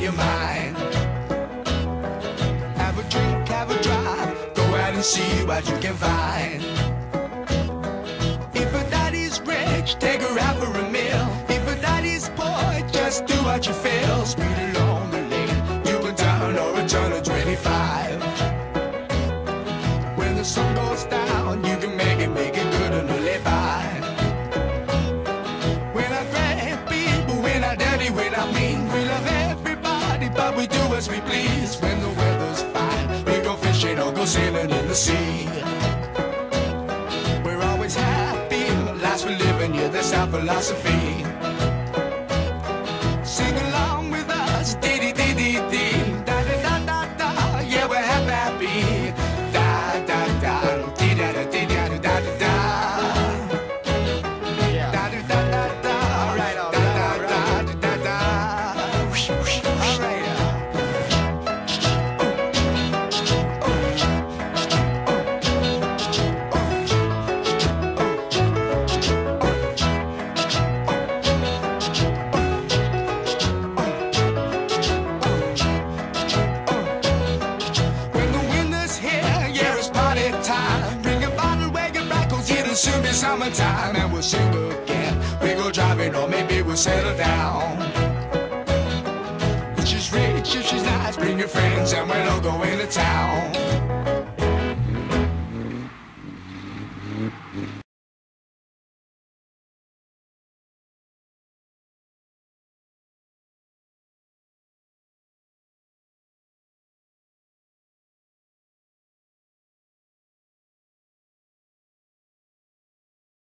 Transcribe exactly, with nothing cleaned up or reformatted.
your mind. Have a drink, have a drive, go out and see what you can find. If a daddy's rich, take her out for a meal. If a daddy's poor, just do what you feel. Speed along the lane, you can turn or a turn of twenty-five. When the sun goes down, you can make it, make it good and live by. When I grab people, when I dirty, when I mean, we love everybody, but we do as we please. When the weather's fine, we go fishing or go sailing in the sea. We're always happy, lives we're living, yeah, that's our philosophy. Sing along with us, dee dee dee dee dee, da da da da da, yeah, we're happy, da da da, dee da da dee da da da da da, yeah, da da da da da, all right, all right, da da da da da, all right. Soon be summertime and we'll sing again. We go driving or maybe we'll settle down. If she's rich, if she's nice, bring your friends and we'll all go